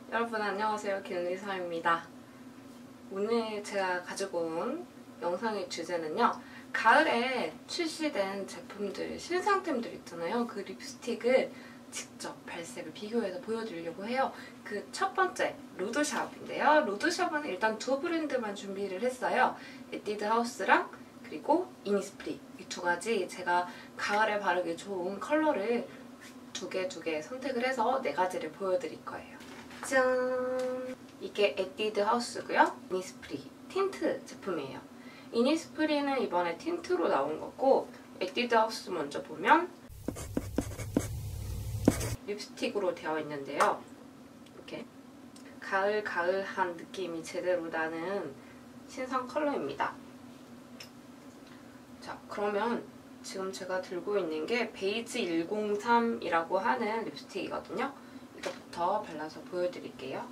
여러분 안녕하세요. 김리서입니다. 오늘 제가 가지고 온 영상의 주제는요. 가을에 출시된 제품들, 신상템들 있잖아요. 그 립스틱을 직접 발색을 비교해서 보여드리려고 해요. 그 첫 번째, 로드샵인데요. 로드샵은 일단 두 브랜드만 준비를 했어요. 에뛰드 하우스랑 그리고 이니스프리. 이 두 가지 제가 가을에 바르기 좋은 컬러를 두 개 선택을 해서 네 가지를 보여드릴 거예요. 짠! 이게 에뛰드 하우스고요. 이니스프리 틴트 제품이에요. 이니스프리는 이번에 틴트로 나온 거고 에뛰드 하우스 먼저 보면 립스틱으로 되어 있는데요. 이렇게 가을한 느낌이 제대로 나는 신상 컬러입니다. 자, 그러면 지금 제가 들고 있는 게 베이지 103이라고 하는 립스틱이거든요. 이거부터 발라서 보여드릴게요.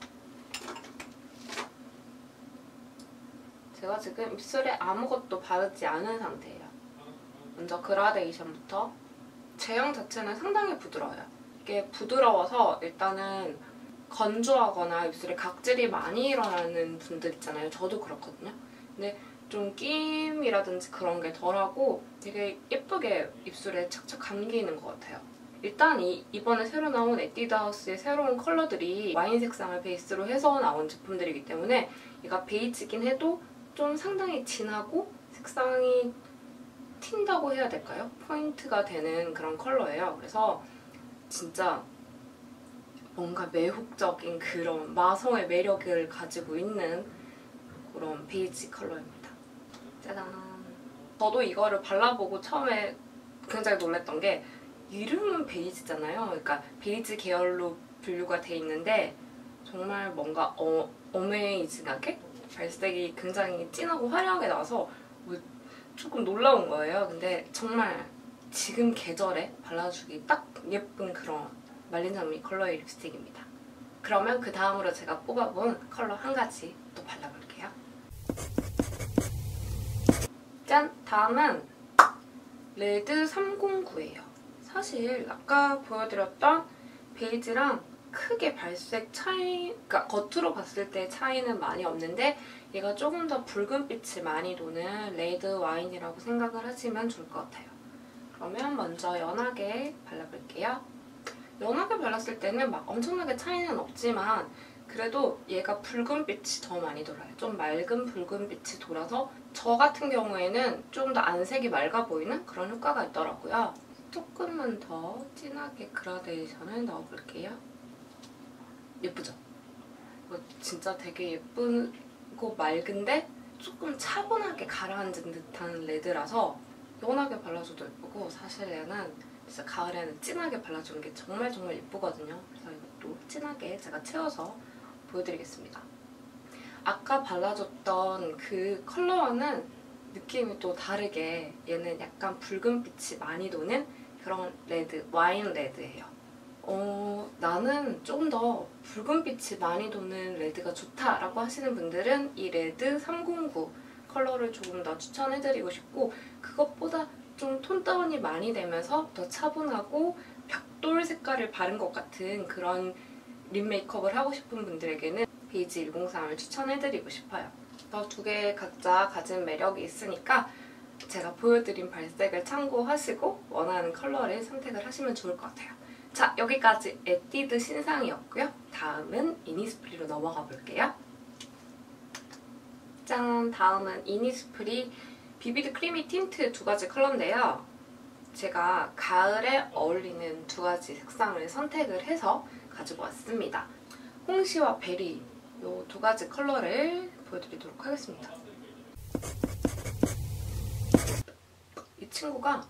제가 지금 입술에 아무것도 바르지 않은 상태예요. 먼저 그라데이션부터. 제형 자체는 상당히 부드러워요. 이게 부드러워서 일단은 건조하거나 입술에 각질이 많이 일어나는 분들 있잖아요. 저도 그렇거든요. 근데 좀 끼임이라든지 그런 게 덜하고 되게 예쁘게 입술에 착착 감기는 것 같아요. 일단 이번에 새로 나온 에뛰드 하우스의 새로운 컬러들이 와인 색상을 베이스로 해서 나온 제품들이기 때문에 얘가 베이지긴 해도 좀 상당히 진하고 색상이 튄다고 해야 될까요? 포인트가 되는 그런 컬러예요. 그래서 진짜 뭔가 매혹적인 그런 마성의 매력을 가지고 있는 그런 베이지 컬러입니다. 짜잔! 저도 이거를 발라보고 처음에 굉장히 놀랐던 게 이름은 베이지잖아요. 그러니까 베이지 계열로 분류가 돼 있는데 정말 뭔가 어메이징하게 발색이 굉장히 진하고 화려하게 나와서 조금 놀라운 거예요. 근데 정말 지금 계절에 발라주기 딱 예쁜 그런 말린 장미 컬러의 립스틱입니다. 그러면 그 다음으로 제가 뽑아본 컬러 한 가지 또 발라볼게요. 짠! 다음은 레드 309예요. 사실 아까 보여드렸던 베이지랑 크게 발색 차이, 그러니까 겉으로 봤을 때 차이는 많이 없는데 얘가 조금 더 붉은빛이 많이 도는 레드 와인이라고 생각을 하시면 좋을 것 같아요. 그러면 먼저 연하게 발라볼게요. 연하게 발랐을 때는 막 엄청나게 차이는 없지만 그래도 얘가 붉은빛이 더 많이 돌아요. 좀 맑은 붉은빛이 돌아서 저 같은 경우에는 조금 더 안색이 맑아 보이는 그런 효과가 있더라고요. 조금만 더 진하게 그라데이션을 넣어볼게요. 예쁘죠? 이거 진짜 되게 예쁘고 맑은데 조금 차분하게 가라앉은 듯한 레드라서 연하게 발라줘도 예쁘고 사실 얘는 진짜 가을에는 진하게 발라주는 게 정말 예쁘거든요. 그래서 이것도 진하게 제가 채워서 보여드리겠습니다. 아까 발라줬던 그 컬러와는 느낌이 또 다르게 얘는 약간 붉은빛이 많이 도는 그런 레드, 와인 레드예요. 나는 좀 더 붉은빛이 많이 도는 레드가 좋다라고 하시는 분들은 이 레드 309 컬러를 조금 더 추천해드리고 싶고 그것보다 좀 톤다운이 많이 되면서 더 차분하고 벽돌 색깔을 바른 것 같은 그런 립 메이크업을 하고 싶은 분들에게는 베이지 103을 추천해드리고 싶어요. 두 개 각자 가진 매력이 있으니까 제가 보여드린 발색을 참고하시고 원하는 컬러를 선택을 하시면 좋을 것 같아요. 자, 여기까지 에뛰드 신상이었고요. 다음은 이니스프리로 넘어가 볼게요. 짠! 다음은 이니스프리 비비드 크리미 틴트 두 가지 컬러인데요. 제가 가을에 어울리는 두 가지 색상을 선택을 해서 가지고 왔습니다. 홍시와 베리 이 두 가지 컬러를 보여드리도록 하겠습니다. 이 친구가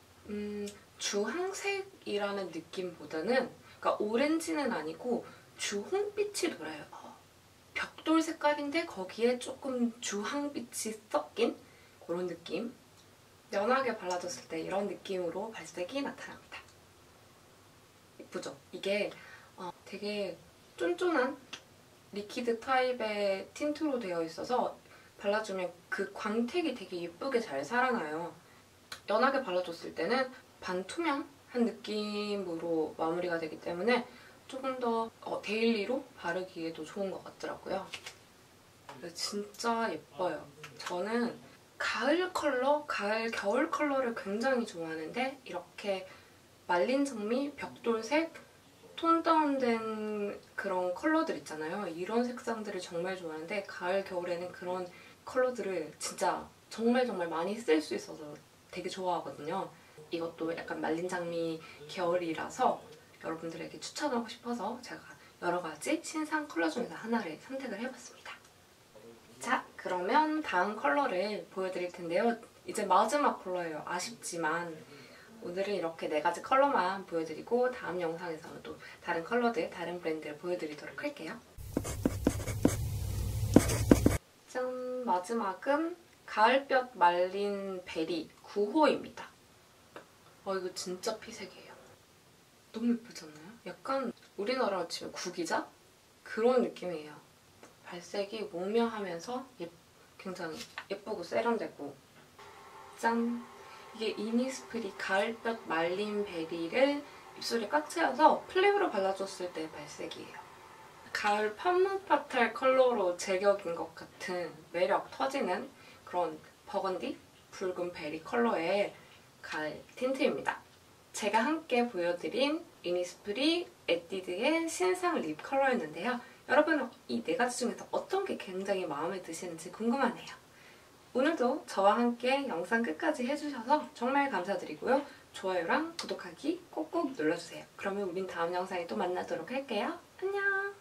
주황색이라는 느낌보다는 그러니까 오렌지는 아니고 주홍빛이 돌아요. 벽돌 색깔인데 거기에 조금 주황빛이 섞인 그런 느낌. 연하게 발라줬을 때 이런 느낌으로 발색이 나타납니다. 예쁘죠? 이게 되게 쫀쫀한 리퀴드 타입의 틴트로 되어 있어서 발라주면 그 광택이 되게 예쁘게 잘 살아나요. 연하게 발라줬을 때는 반투명한 느낌으로 마무리가 되기 때문에 조금 더 데일리로 바르기에도 좋은 것 같더라고요. 진짜 예뻐요. 저는 가을 컬러, 가을, 겨울 컬러를 굉장히 좋아하는데 이렇게 말린 장미, 벽돌색, 톤 다운된 그런 컬러들 있잖아요. 이런 색상들을 정말 좋아하는데 가을, 겨울에는 그런 컬러들을 진짜 정말 많이 쓸 수 있어서 되게 좋아하거든요. 이것도 약간 말린 장미 계열이라서 여러분들에게 추천하고 싶어서 제가 여러 가지 신상 컬러 중에서 하나를 선택을 해봤습니다. 자, 그러면 다음 컬러를 보여드릴 텐데요. 이제 마지막 컬러예요. 아쉽지만 오늘은 이렇게 4가지 컬러만 보여드리고 다음 영상에서는 또 다른 컬러들, 다른 브랜드를 보여드리도록 할게요. 짠! 마지막은 가을볕 말린 베리 9호입니다. 이거 진짜 피색이에요. 너무 예쁘지 않나요? 약간 우리나라로 치면 구기자? 그런 느낌이에요. 발색이 오묘하면서 굉장히 예쁘고 세련되고 짠! 이게 이니스프리 가을볕 말린 베리를 입술에 꽉 채워서 플립으로 발라줬을 때 발색이에요. 가을 판무파탈 컬러로 제격인 것 같은 매력 터지는 그런 버건디? 붉은 베리 컬러의 가을 틴트입니다. 제가 함께 보여드린 이니스프리 에뛰드의 신상 립 컬러였는데요. 여러분은 이 4가지 중에서 어떤 게 굉장히 마음에 드시는지 궁금하네요. 오늘도 저와 함께 영상 끝까지 해주셔서 정말 감사드리고요. 좋아요랑 구독하기 꼭꼭 눌러주세요. 그러면 우린 다음 영상에 또 만나도록 할게요. 안녕!